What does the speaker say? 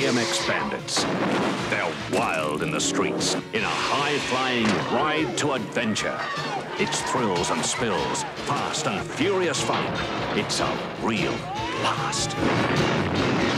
BMX Bandits. They're wild in the streets, in a high-flying ride to adventure. It's thrills and spills, fast and furious fun. It's a real blast.